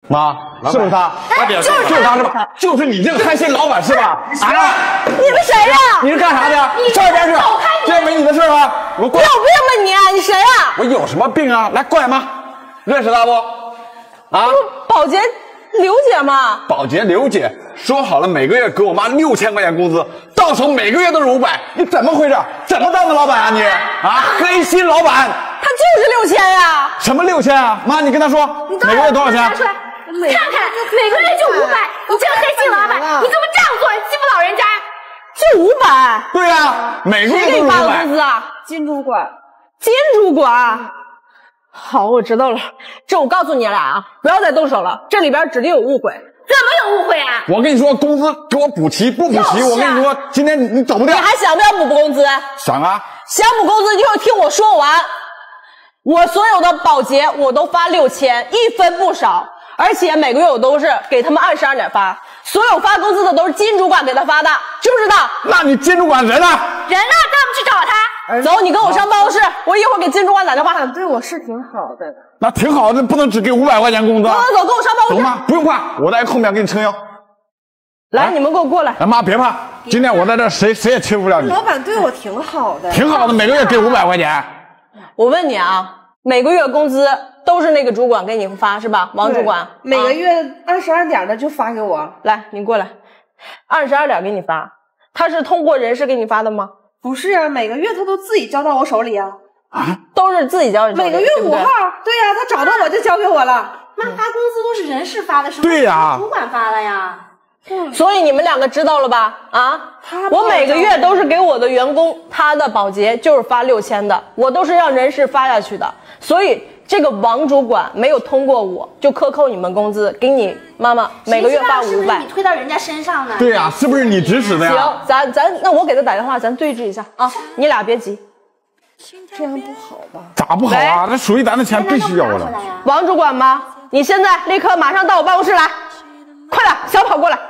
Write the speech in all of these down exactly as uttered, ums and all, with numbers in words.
妈，是不是他？ 哎，就是就是他是吧？就是你这个贪心老板是吧？啊！ 你们谁呀？ 你是干啥的？上边去！这没你的事吧？我过来。 有病吧你？你谁呀？ 我有什么病啊？来，过来妈，认识他不？啊？ 保洁刘姐吗？ 保洁刘姐说好了，每个月给我妈六千块钱工资，到手每个月都是五百，你怎么回事？怎么当的老板啊你？啊，黑心老板！ 他就是六千呀！ 什么六千啊？妈，你跟他说，每个月多少钱？ 拿出来，看看，每个月就五百，你这个黑心老板，你怎么这样做？你欺负老人家？ 就五百？ 对呀、啊，每个月都是五百。 谁给你发的工资啊？ 金主管， 金主管。好，我知道了。这我告诉你俩啊，不要再动手了，这里边指定有误会。 怎么有误会啊？ 我跟你说，工资给我补齐，不补齐，我跟你说，今天你你走不掉。 你还想不想补工资？ 想啊！ 想补工资就要听我说完。我所有的保洁我都发六千，一分不少，而且每个月我都是给他们按时按点发。所有发工资的都是金主管给他发的，知不知道？ 那你金主管人呢？ 人呢？带我们去找他。 走，你跟我上办公室，我一会儿给金主管打电话。 老板对我是挺好的， 那挺好的，不能只给五百块钱工资。 走走走，跟我上办公室。 走吗？不用怕，我在后面给你撑腰。 来，啊、你们给我过来。 哎妈，别怕，今天我在这，谁谁也欺负不了你。 老板对我挺好的， 挺好的，每个月给五百块钱。 我问你啊，每个月工资都是那个主管给你发是吧？王主管， 每个月按时按点的就发给我。 来，你过来，按时按点给你发。他是通过人事给你发的吗？ 不是啊，每个月他都自己交到我手里啊。 啊， 都是自己交你手里。 每个月五号，对呀、啊，他找到我就交给我了。 那发工资都是人事发的，是对呀， 主管发的呀。 所以你们两个知道了吧？啊，我每个月都是给我的员工，他的保洁就是发六千的，我都是让人事发下去的。所以这个王主管没有通过我，就克扣你们工资，给你妈妈每个月发五百。 你推到人家身上呢？ 对呀、啊，是不是你指使的呀？ 行，咱咱那我给他打电话，咱对峙一下啊！你俩别急。 这样不好吧？ 咋不好啊？这属于咱的钱，必须要的。 王主管吗？你现在立刻马上到我办公室来，快点，小跑过来。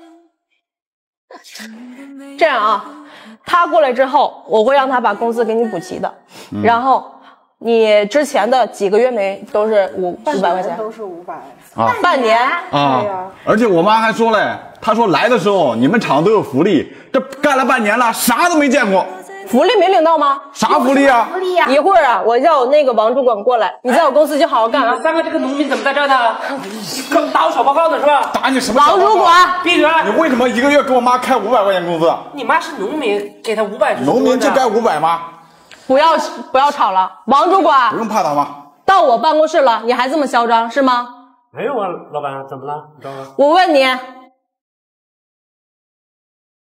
这样啊，他过来之后，我会让他把工资给你补齐的，嗯、然后你之前的几个月没都是五五百块钱， 都是五百啊，半年啊。而且我妈还说嘞，她说来的时候你们厂都有福利，这干了半年了，啥都没见过。 福利没领到吗？ 啥福利啊？ 福利呀！ 一会儿啊，我叫我那个王主管过来，你在我公司就好好干啊。 三个这个农民怎么在这呢？刚打我小报告呢是吧？ 打你什么？ 王主管， 闭嘴！ 你为什么一个月给我妈开五百块钱工资？ 你妈是农民，给她五百。 农民就该五百吗？ 不要不要吵了，王主管。 不用怕他吗？ 到我办公室了，你还这么嚣张是吗？ 没有啊，老板，怎么了？你找我。 我问你，